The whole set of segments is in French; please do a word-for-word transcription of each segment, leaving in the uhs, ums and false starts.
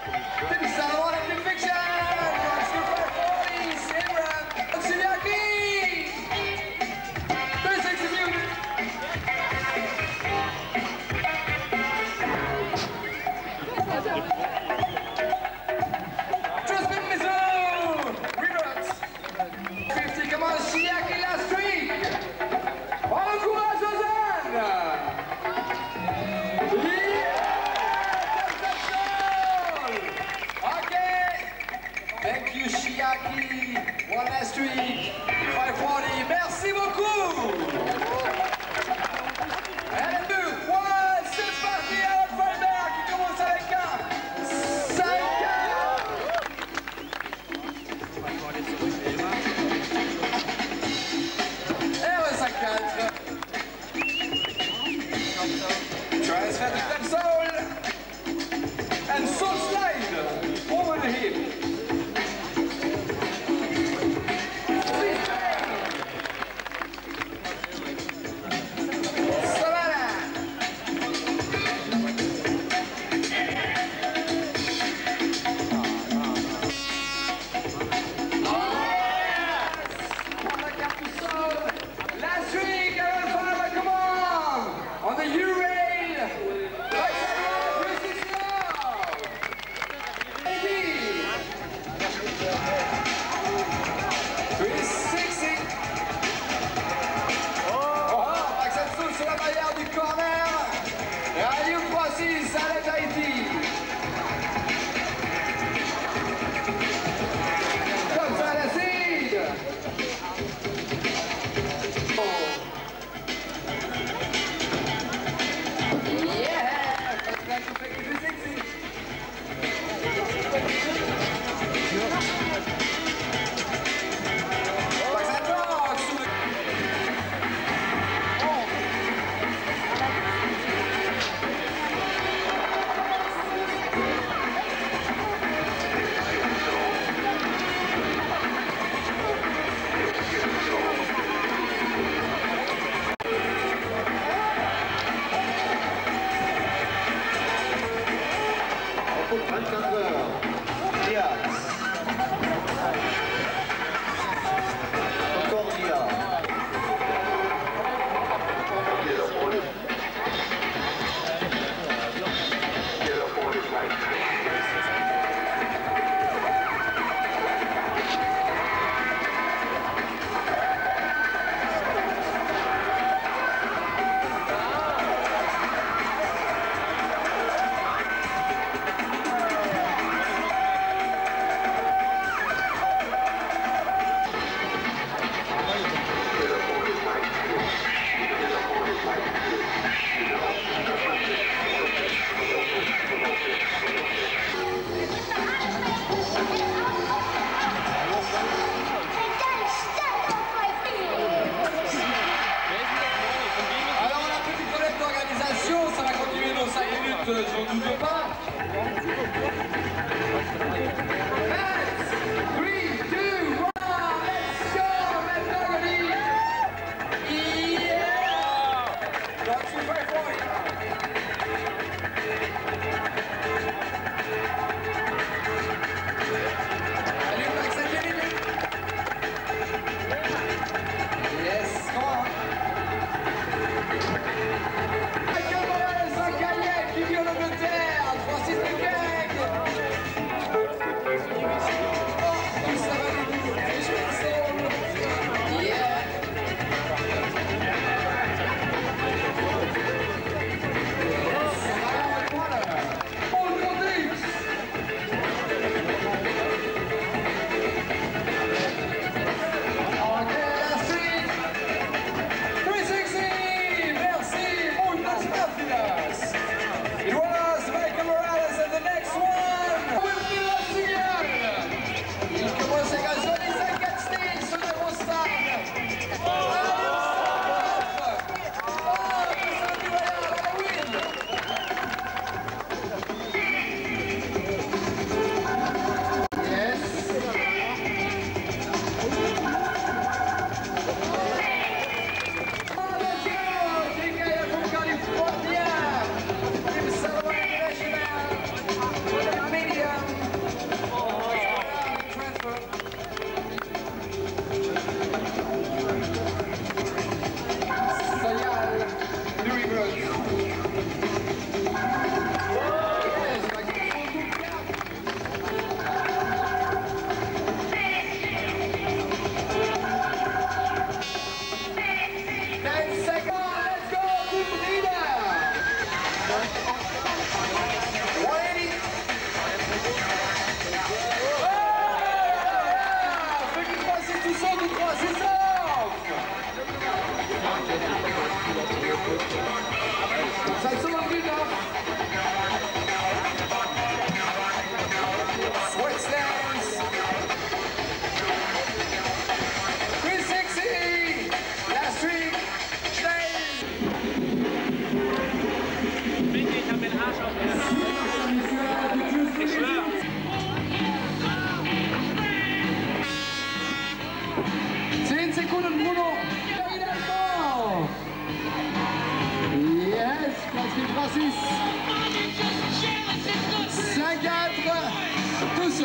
One last streak, five forty, merci beaucoup. Et deux, one, c'est parti, Alan Freiberg qui commence avec un cinq quatre. Et ouais, cinq quatre. Transfer to step soul. And soul slide over the hip.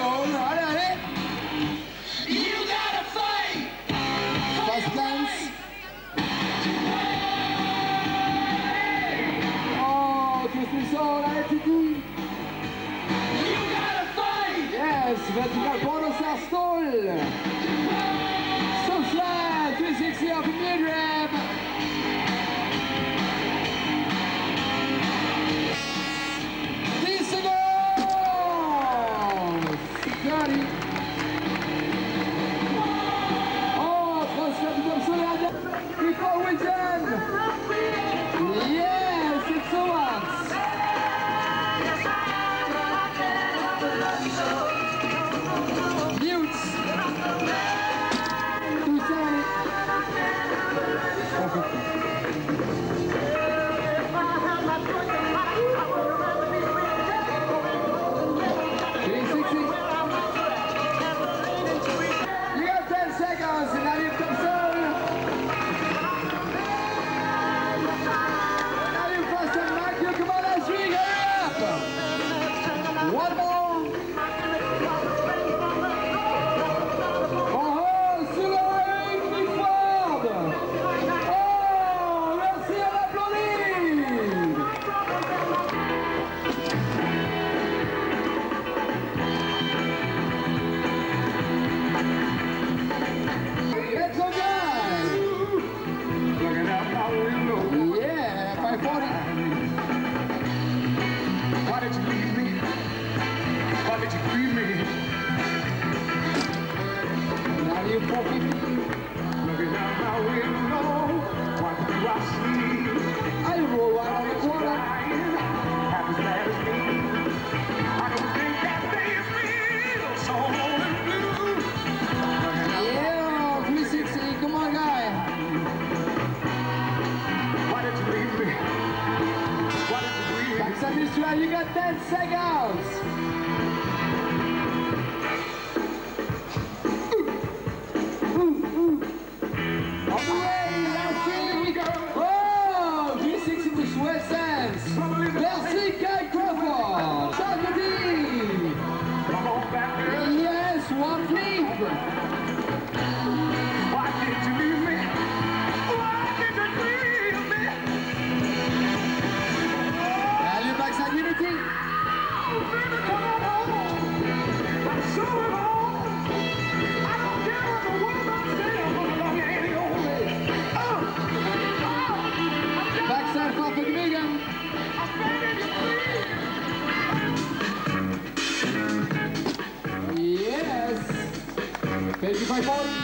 soul. Allez, allez. You gotta fight. Fast dance. Oh, twist and soul, allez, Titi. You gotta fight. Yes, vertical bonus à stall. Soulslide, three sixty up in mid-rev. ten secondes. thirty. Oh, transfert du comme solaire. Before we jump. Yes, it's so much. Mutes. two seventy. three sixty. You got ten seconds and now you've come soon. Now you've passed the mic. You come on, let's hurry up. One more. You got ten seconds. Ooh, ooh. On the way, last three. Oh, three sixty to sweat sense. Merci, Kai Crawford. Sarkozy. Yes, one flip. Why did you leave me? Why did you leave me? Backside unity. Oh, baby, come on home. I'm so alone. I don't care what the world don't say. I'm gonna love you any old way. Oh, oh. Backside for the Megan. I'm begging you, please. Yes. fifty-five forty.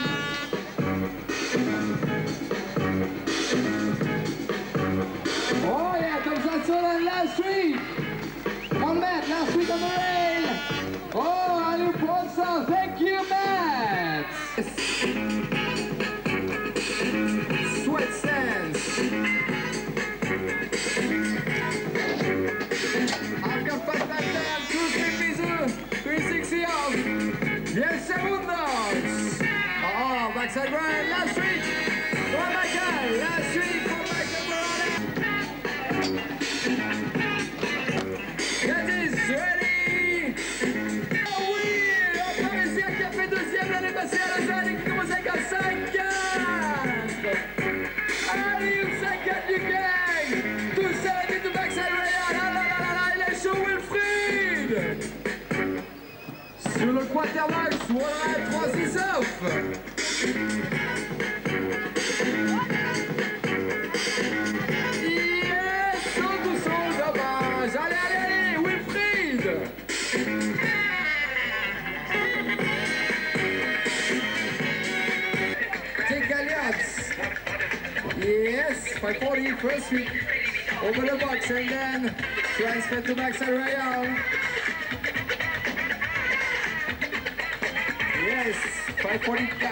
Oh yeah, comes that solo last week. One Matt, last week on the rail. Oh, Ali Ponsa, thank you, Matt. Sweat Sense. I've got five back down, two fifties, three sixty off. Yes, segundos. Oh, backside right, last week. One back guy, last week, one back up. That is ready! Oh oui! On peut réussir qui a fait deuxième l'année passée à Lausanne et qui commence avec un cinquante! Allez, une cinquante du gang! Tout ça est du backside Royal! Ah là là là là, il est chaud Wilfried! Sur le quartermax, voilà, trois six off! Yes, five forty first week over the box and then transfer to backside Royal. Yes, five forty cap.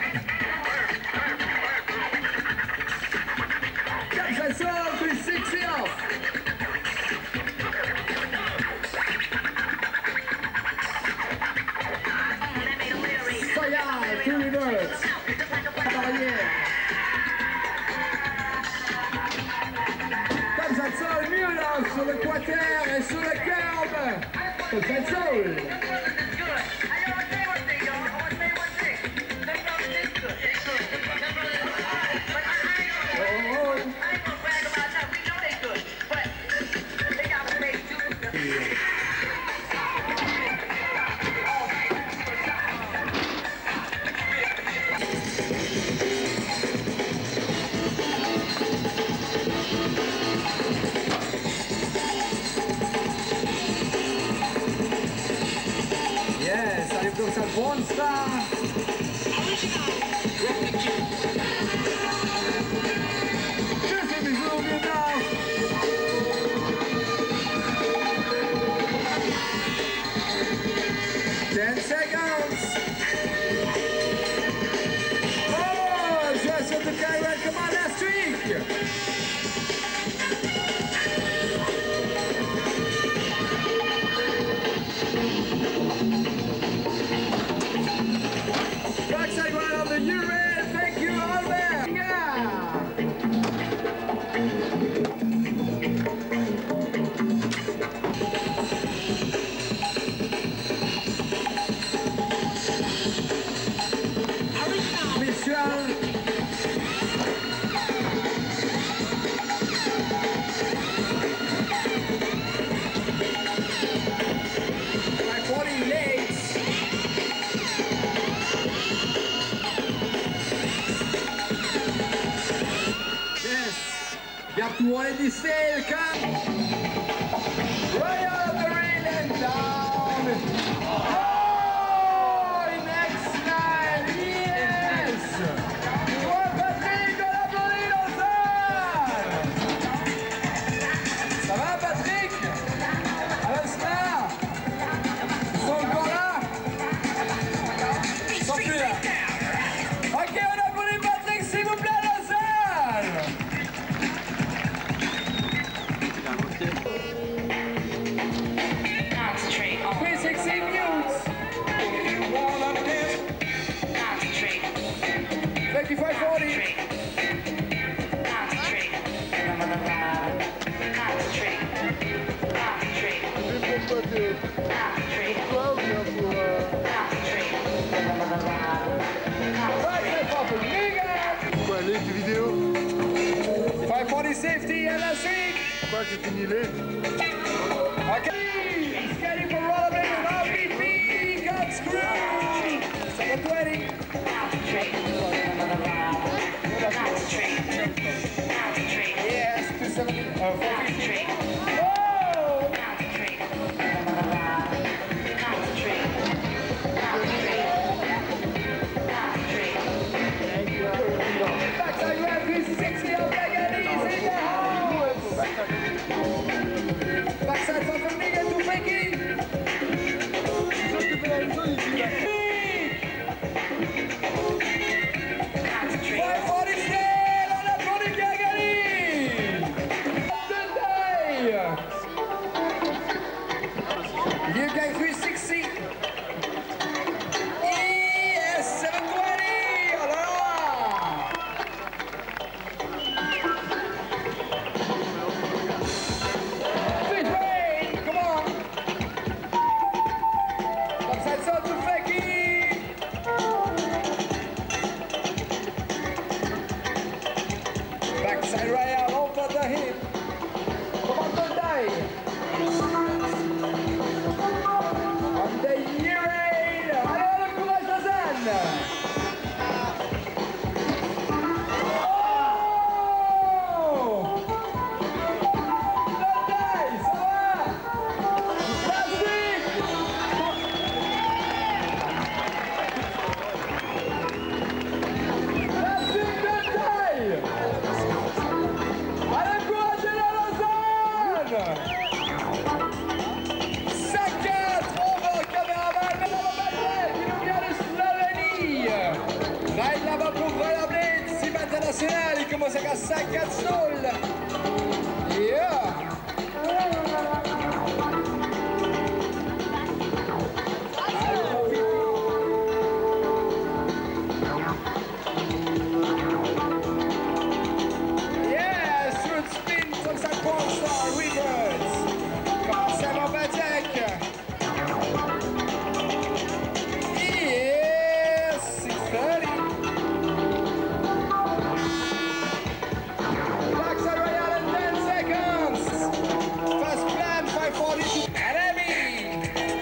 Caps and soul, three sixty off. Soya, two reverse. Cavalier. Sur le quater et sur le curb, c'est soul. Monster. Just let me zoom you now. Ten seconds. Oh, just at the Kyron, come on, last streak. Backside one on the U-Rail, thank you, Albert. Yeah. Michel. Got one in the sail, come! Right out of the rail and down! Oh! Next line, yes! Juan Patrick, on applaudit ensemble! Ça va, Patrick? À l'instant? Ils sont encore là? Ils sont plus là. Ok, on applaudit Patrick, s'il vous plaît, à la salle! three sixteen mutes. fifty-five forty. five forty safety and a streak. Pourquoi j'ai fini les? Okay, skating for rollerblade with R B P, got screwed. seven twenty. Yes, two seventy. Uh, four fifty. Oh! Backside grab, three sixty on Paganese in the house. Backside for Fernega to Becky. five forty still on the Tony Gagari. Today. U K three sixty. Yes, seven twenty. Oh là là. Come on! Backside side to Becky! Backside Ryan over the hip! Come on, don't die! On the U-Rail! Allez, le courage de Zan! Oh! Don't die! Ça va! Plastique! Plastique de taille! Allez, courage la Lausanne! cinq quatre, over, caméraman, mais là-bas, qui nous vient de Slovénie! Ride là-bas pour Rollerblade, Sim International, il commence avec un cinq quatre sol! Yeah! Yes, root spin from Saint Paul Star Rivers. Commence à Montbatek. Yes, six thirty. Backside Royal in ten seconds. First plan five forty-two. Enemy.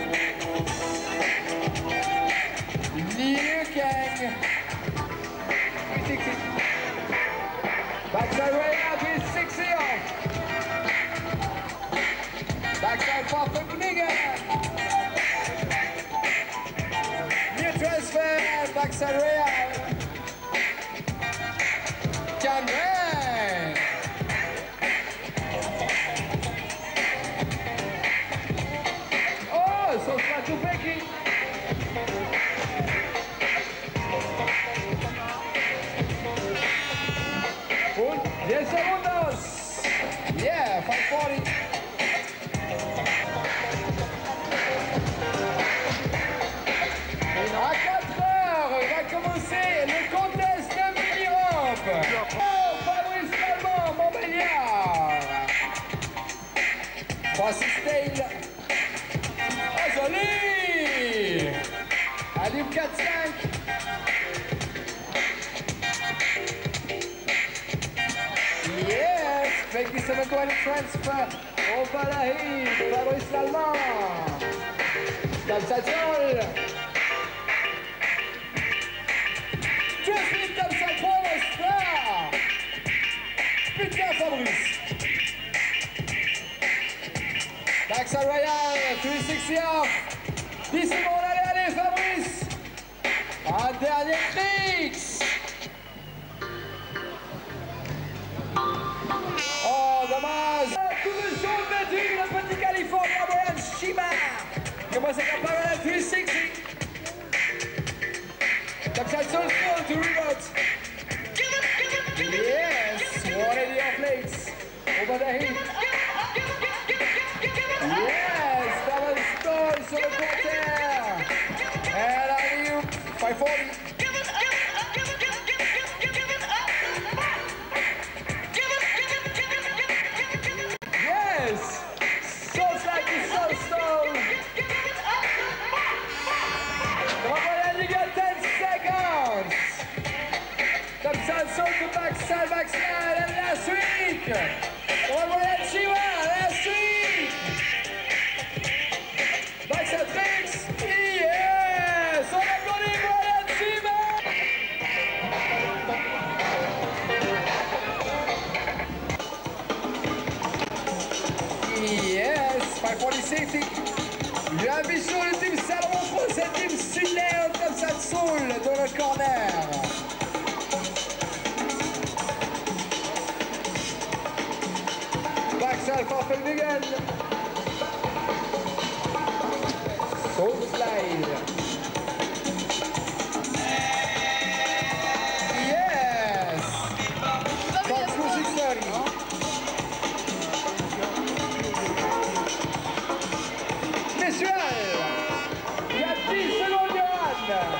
Liu Kang. three sixty. Backside Royal three sixty off. Backside for Fernega. Neutral backside Royal. Cameron. Oh, so far to Becky. Und diez segundos. Yeah, five forty. À quatre heures va commencer le contest de mini-rampe. Oh, Fabrice Lallemand, Montbéliard. Francis Tail. Oh, joli. Allume quatre cinq. Yes, twenty-seven twenty transfer. Au Balahi, Fabrice Lallemand. Capsule. Just comme ça, trois stars. Putain, Fabrice. Backside Royal, three sixty off. dix secondes, allez, allez, Fabrice. Un dernier tricks. Oh, dommage. Tout le jaune de Dieu, le petit Californien, Brian Shima. Commence à comparer la three sixty. Capsule so slow to rebound. Yes, one eighty off legs. Over the hip. Yes, double stall sur le compteur. And alley-oop, five forty. Yes, sounds like a soul stall. You got ten seconds. Capsule so to backside, backside, and last week. Come on, Chima, last week. Backside tricks. Yes, on a got it, Brian Chima. Yes, five forty safety. L'ambition du team Salomon pour cette team Sudlair comme ça de soul dans le corner. Backside for Feldigan. Soul slide. Yes. Fox six thirty. Messieurs, il y a dix secondes, Johan.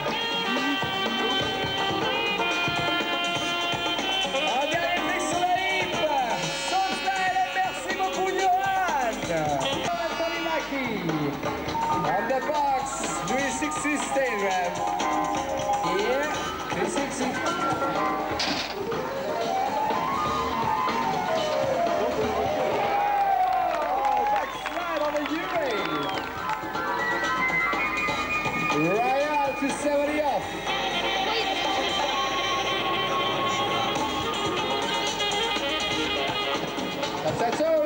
Un dernier trick sur la hip. Son style, et merci beaucoup, Johan. Anthony Mackie. On the box, three sixty stain grab. Yeah, three sixty. Royal to seventy off. That's all.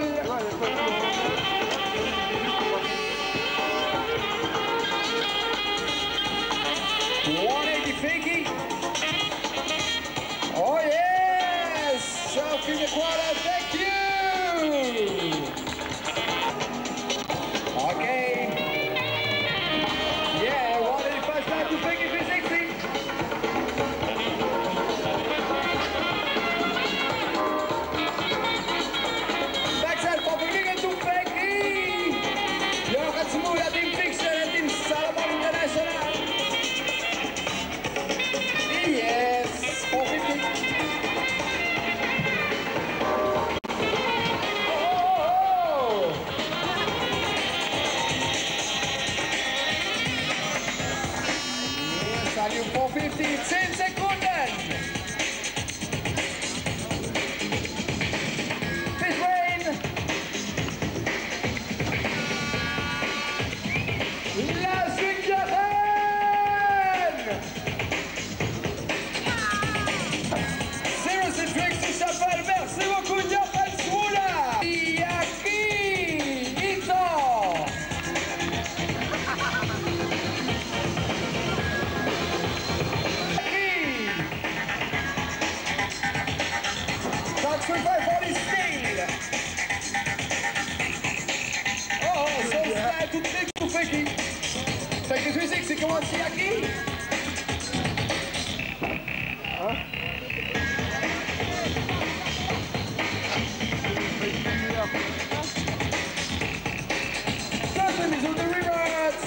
one eighty fakie. Oh yes! Self in the quarter, thank you! Okay. Yeah, one eighty-five slide to fakie three sixty. Backside for Fakie to fakie. Yo, Katsumu, la team fixture, la team Salomon International. Yes, four fifty. Value four fifty, ten Sekunden. Pit rain. Last week, Johan. Seriously, tricks to Chapelle. Merci beaucoup, Johan Swoula. Yaki, Ito. musique, c'est comment c'est à qui? Hein? Ça, c'est les autres reverts.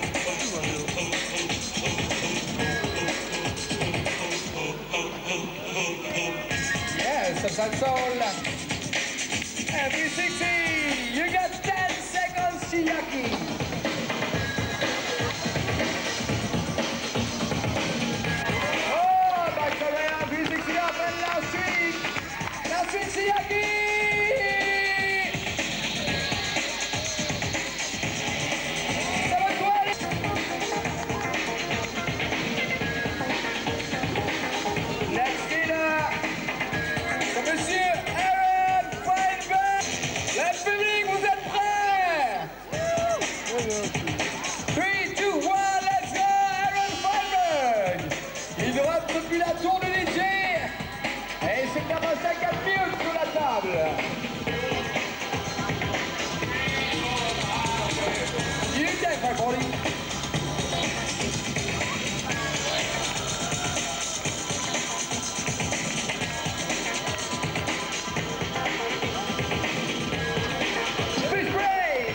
Yes, that's our soul. And three sixty, you got ten seconds, Chiaki. Oh, back to Ryan, three sixty up, and last week, last week, Chiaki. seven twenty. Next leader, c'est Monsieur Aaron Feinberg. Le public, vous êtes prêts? three, two, one, let's go, Aaron Feinberg. Il droite depuis la tour de D J. Et c'est un cinquante minutes sur la table. You can, my body. Fish break.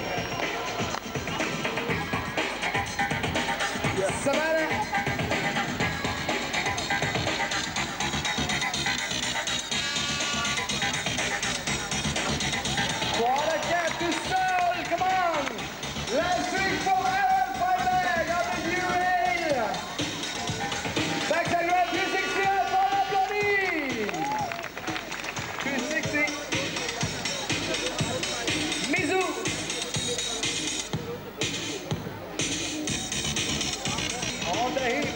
Savannah. Quarter cap to Soul, come on! Last week for Aaron Feinberg on the new rail! Backside grab, two sixty up for Applaudi! two sixty. Mizu! On the hit.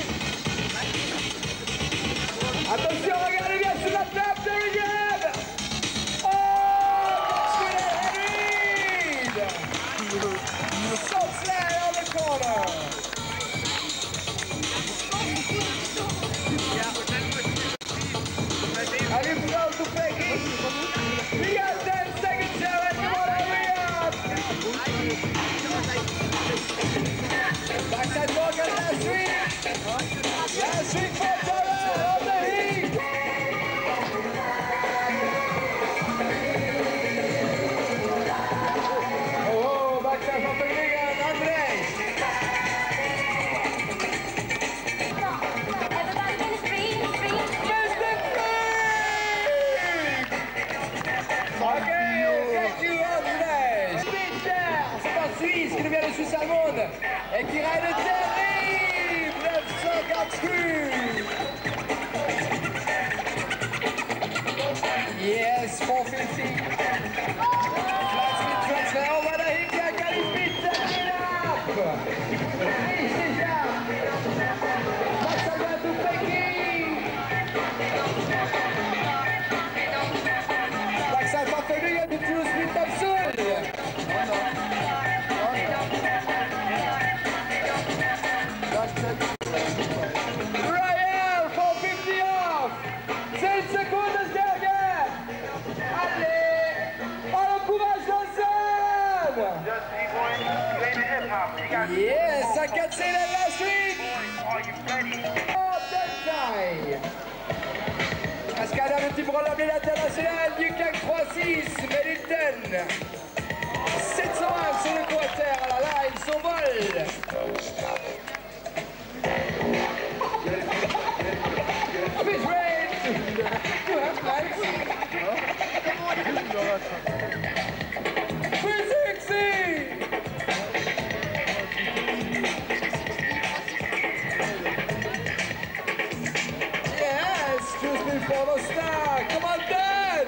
Attention, regardez bien sur la table de Riyad! Oh! So flat on the corner. Allez, Brown to Peggy. We got ten seconds, Jared. Come on, hurry up. Backside Morgan last week. Last week for Jared on the heat. Oh, oh, backside for Peggy and Andres. Everybody in the street, street. Mister Big! Ok, thank you, Andres. Peter, c'est un Suisse qui nous vient de Suisse allemande et qui ride le terrible neuf cent quarante-huit. Yes, four fifty. Flat speed transfer over the hit, yeah, can you beat that it up? Finish this up. That's a run to Peking. Backside for Ferdinand, the true speed of Soul. Ryan, four fifty off. ten secondes, Gergen. Allez, on le courage d'ensemble. Just keep going. You ain't a hip hop. You got Yes, I can say that last week. Are you ready? Oh, that time. Cascada, le petit breloque international du C A C trois six, Middleton. sept cent un sur le quarter, là là, il s'envole. Fish rate. You have flags. three sixty. Yes, just before the start. Come on, Dan.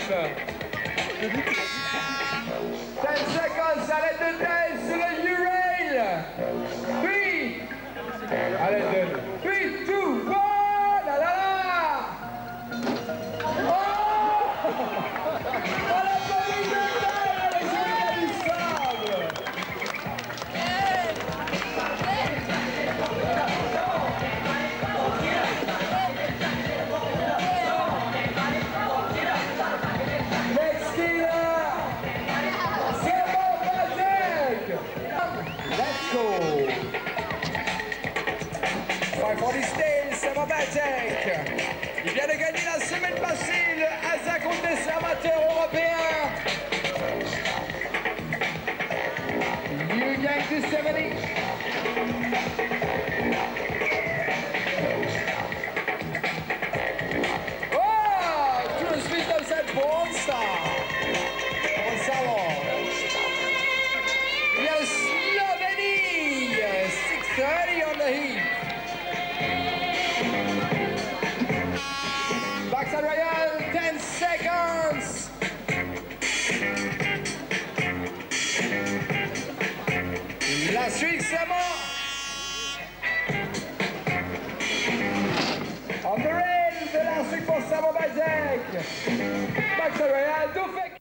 ten seconds, arrête de tête sur le U-Rail. three. Allez, Dan. three, two, one. Là, là, là. Oh! On a pas mis de Dan, le géant du sable. Next killer. five forty Stays, Samobajek. Il vient de gagner la semaine passée le Asa Contest amateur européen. You gang two seventy. Oh, to the speed of that Born Star. Il y a le Slovénie, six thirty on the heat. Backside Royal, ten seconds. Last week, Samo. On the rail, the last week for Samobajek. Backside Royal, do fake.